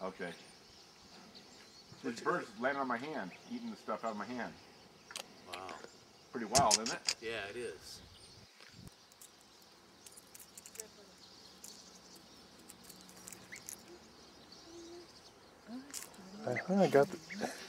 Okay. This bird's landing on my hand, eating the stuff out of my hand. Wow. Pretty wild, isn't it? Yeah, it is. I got the